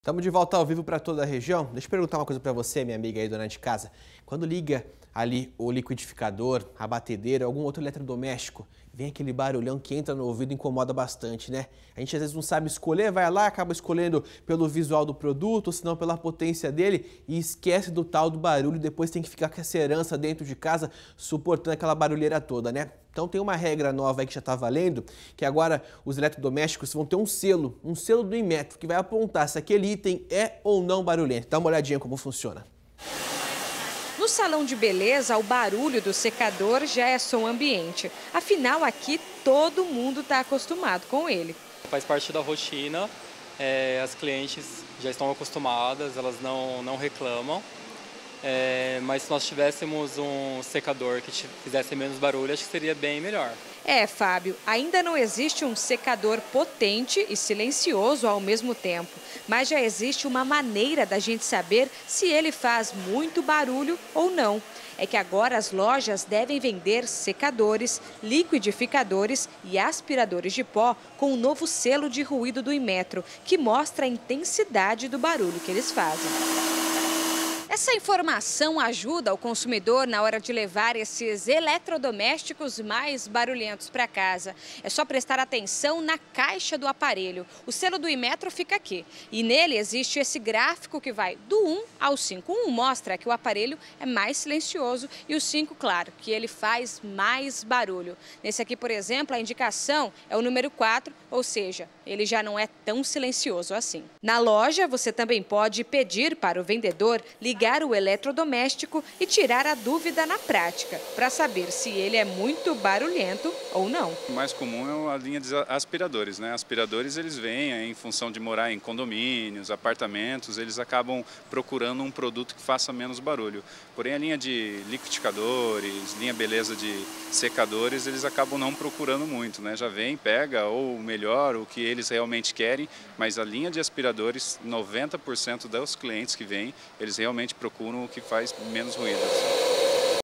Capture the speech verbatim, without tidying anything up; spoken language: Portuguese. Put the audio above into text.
Estamos de volta ao vivo para toda a região. Deixa eu perguntar uma coisa para você, minha amiga aí, dona de casa. Quando liga ali o liquidificador, a batedeira, algum outro eletrodoméstico, vem aquele barulhão que entra no ouvido e incomoda bastante, né? A gente às vezes não sabe escolher, vai lá, acaba escolhendo pelo visual do produto, ou se não pela potência dele e esquece do tal do barulho e depois tem que ficar com essa herança dentro de casa, suportando aquela barulheira toda, né? Então tem uma regra nova aí que já está valendo, que agora os eletrodomésticos vão ter um selo, um selo do Inmetro, que vai apontar se aquele item é ou não barulhento. Dá uma olhadinha como funciona. No salão de beleza, o barulho do secador já é som ambiente. Afinal, aqui todo mundo está acostumado com ele. Faz parte da rotina, é, as clientes já estão acostumadas, elas não, não reclamam. É, mas se nós tivéssemos um secador que fizesse menos barulho, acho que seria bem melhor. É, Fábio, ainda não existe um secador potente e silencioso ao mesmo tempo, mas já existe uma maneira da gente saber se ele faz muito barulho ou não. É que agora as lojas devem vender secadores, liquidificadores e aspiradores de pó com o novo selo de ruído do Inmetro, que mostra a intensidade do barulho que eles fazem. Essa informação ajuda o consumidor na hora de levar esses eletrodomésticos mais barulhentos para casa. É só prestar atenção na caixa do aparelho. O selo do Inmetro fica aqui e nele existe esse gráfico que vai do um ao cinco. O um mostra que o aparelho é mais silencioso e o cinco, claro, que ele faz mais barulho. Nesse aqui, por exemplo, a indicação é o número quatro, ou seja, ele já não é tão silencioso assim. Na loja, você também pode pedir para o vendedor ligar o eletrodoméstico e tirar a dúvida na prática, para saber se ele é muito barulhento ou não. O mais comum é a linha de aspiradores, né? Aspiradores eles vêm em função de morar em condomínios, apartamentos, eles acabam procurando um produto que faça menos barulho. Porém a linha de liquidificadores, linha beleza de secadores, eles acabam não procurando muito, né? Já vem, pega ou melhor o que eles realmente querem, mas a linha de aspiradores, noventa por cento dos clientes que vêm, eles realmente procuram o que faz menos ruído.